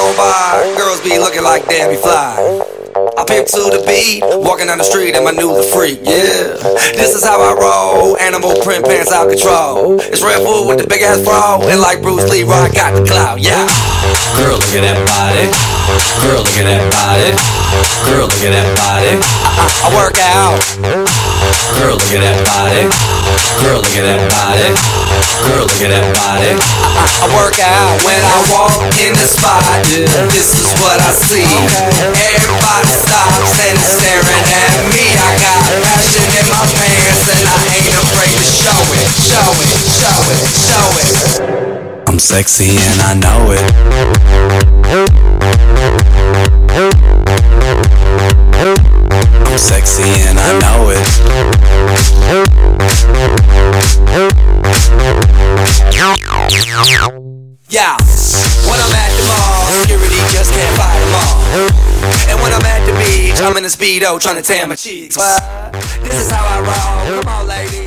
on by, girls be looking like Debbie Fly. I pimp to the beat, walking down the street and my new the freak, yeah. This is how I roll, animal print pants out control. It's Red Bull with the big ass bra, and like Bruce Lee, I got the clout, yeah. Girl, look at that body. Girl, look at that body. Girl, look at that body. I work out. Girl, look at that body. Girl, look at that body. Girl, look at that body. I work out when I walk in the spot. This is what I see. Everybody stops and is staring at me. I got passion in my pants and I ain't afraid to show it. Show it, show it, show it. I'm sexy and I know it. I'm sexy and I know it. Yeah, when I'm at the mall, security just can't fight them all. And when I'm at the beach, I'm in a Speedo trying to tan my cheeks. This is how I roll, come on ladies.